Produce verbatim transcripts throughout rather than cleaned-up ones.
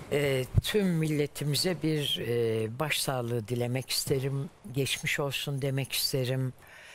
E, tüm milletimize bir e, başsağlığı dilemek isterim. Geçmiş olsun demek isterim.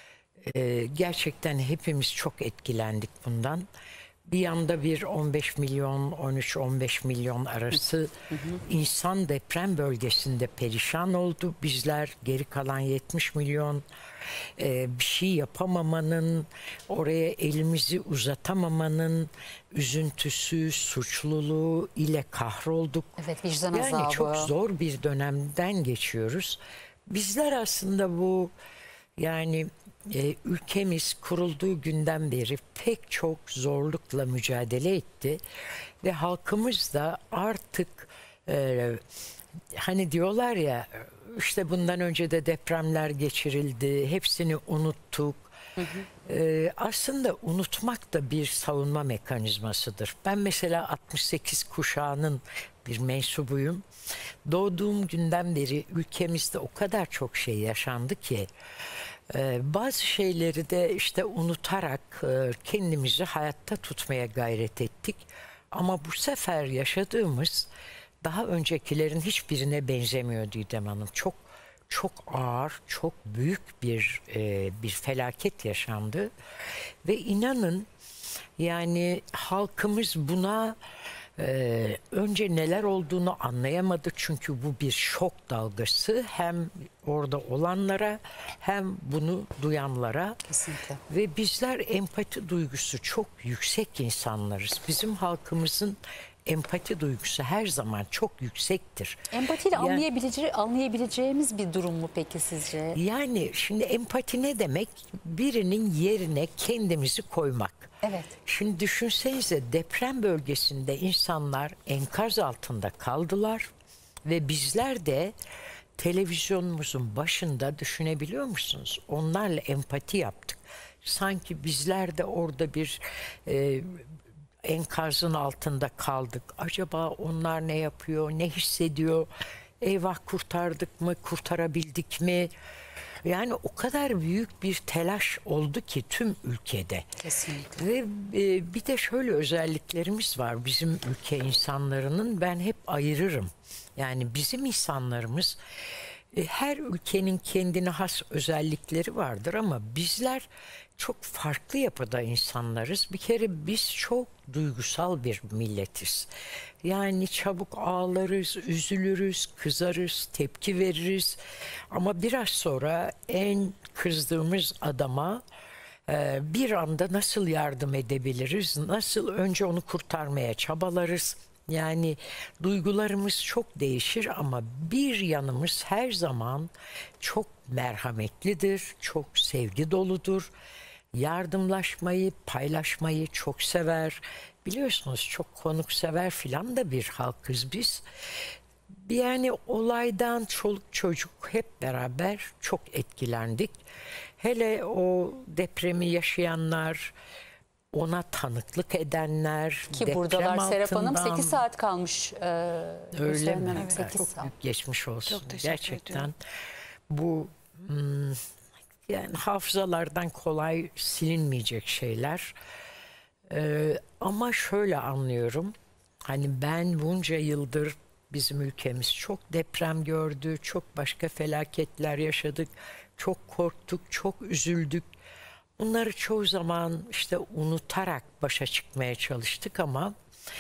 E, gerçekten hepimiz çok etkilendik bundan. Bir yanda bir on beş milyon, on üç on beş milyon arası insan deprem bölgesinde perişan oldu. Bizler geri kalan yetmiş milyon e, bir şey yapamamanın, oraya elimizi uzatamamanın üzüntüsü, suçluluğu ile kahrolduk. Evet, vicdan Yani azabı. çok zor bir dönemden geçiyoruz. Bizler aslında bu yani e, ülkemiz kurulduğu günden beri pek çok zorlukla mücadele etti ve halkımız da artık e, hani diyorlar ya işte bundan önce de depremler geçirildi, hepsini unuttuk. Hı hı. Ee, aslında unutmak da bir savunma mekanizmasıdır. Ben mesela altmış sekiz kuşağının bir mensubuyum. Doğduğum günden beri ülkemizde o kadar çok şey yaşandı ki e, bazı şeyleri de işte unutarak e, kendimizi hayatta tutmaya gayret ettik. Ama bu sefer yaşadığımız daha öncekilerin hiçbirine benzemiyor Didem Hanım. Çok çok ağır, çok büyük bir e, bir felaket yaşandı ve inanın yani halkımız buna e, önce neler olduğunu anlayamadı çünkü bu bir şok dalgası hem orada olanlara hem bunu duyanlara. Kesinlikle. Ve bizler empati duygusu çok yüksek insanlarız. Bizim halkımızın empati duygusu her zaman çok yüksektir. Empatiyle Yani- anlayabilece anlayabileceğimiz bir durum mu peki sizce? Yani şimdi empati ne demek? Birinin yerine kendimizi koymak. Evet. Şimdi düşünsenize deprem bölgesinde insanlar enkaz altında kaldılar ve bizler de televizyonumuzun başında düşünebiliyor musunuz? Onlarla empati yaptık. Sanki bizler de orada bir e, enkazın altında kaldık. Acaba onlar ne yapıyor, ne hissediyor? Eyvah kurtardık mı, kurtarabildik mi? Yani o kadar büyük bir telaş oldu ki tüm ülkede. Kesinlikle. Ve e, bir de şöyle özelliklerimiz var bizim ülke insanlarının, ben hep ayırırım. Yani bizim insanlarımız e, her ülkenin kendine has özellikleri vardır ama bizler çok farklı yapıda insanlarız. Bir kere biz çok duygusal bir milletiz. Yani çabuk ağlarız, üzülürüz, kızarız, tepki veririz. Ama biraz sonra en kızdığımız adama e, bir anda nasıl yardım edebiliriz? Nasıl önce onu kurtarmaya çabalarız? Yani duygularımız çok değişir ama bir yanımız her zaman çok merhametlidir, çok sevgi doludur. Yardımlaşmayı, paylaşmayı çok sever. Biliyorsunuz çok konuksever filan da bir halkız biz. Yani olaydan çoluk çocuk hep beraber çok etkilendik. Hele o depremi yaşayanlar, ona tanıklık edenler, Ki deprem buradalar Serap Hanım, altından- sekiz saat kalmış. E, Öyle Hüseyin mi? Hanım, Evet, sekiz çok saat. büyük geçmiş olsun. Çok teşekkür Gerçekten ediyorum. bu hmm, yani hafızalardan kolay silinmeyecek şeyler. Ee, ama şöyle anlıyorum. Hani ben bunca yıldır bizim ülkemiz çok deprem gördü, çok başka felaketler yaşadık, çok korktuk, çok üzüldük. Bunları çoğu zaman işte unutarak başa çıkmaya çalıştık ama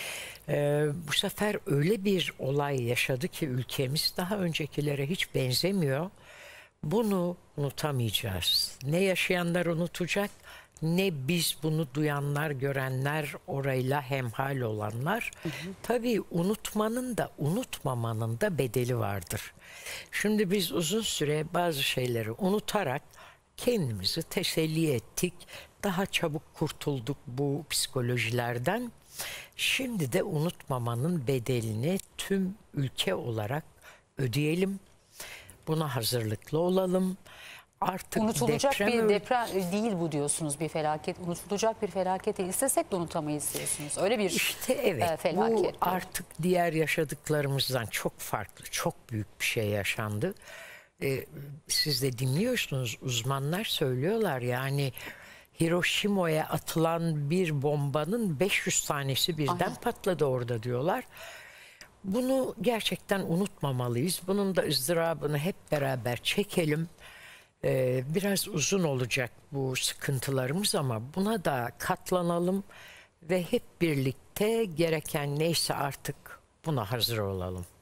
e, bu sefer öyle bir olay yaşadı ki ülkemiz daha öncekilere hiç benzemiyor. Bunu unutamayacağız. Ne yaşayanlar unutacak, ne biz bunu duyanlar, görenler, orayla hemhal olanlar. Hı hı. Tabii unutmanın da unutmamanın da bedeli vardır. Şimdi biz uzun süre bazı şeyleri unutarak kendimizi teselli ettik. Daha çabuk kurtulduk bu psikolojilerden. Şimdi de unutmamanın bedelini tüm ülke olarak ödeyelim. Buna hazırlıklı olalım. Artık Unutulacak deprem bir öl- deprem değil bu diyorsunuz, bir felaket. Unutulacak bir felaket değil. İstesek de unutamayız diyorsunuz. Öyle bir İşte evet, e, felaket. bu artık diğer yaşadıklarımızdan çok farklı, çok büyük bir şey yaşandı. Ee, siz de dinliyorsunuz, uzmanlar söylüyorlar yani Hiroşima'ya atılan bir bombanın beş yüz tanesi birden Aha. patladı orada diyorlar. Bunu gerçekten unutmamalıyız. Bunun da ızdırabını hep beraber çekelim. Ee, biraz uzun olacak bu sıkıntılarımız ama buna da katlanalım ve hep birlikte gereken neyse artık buna hazır olalım.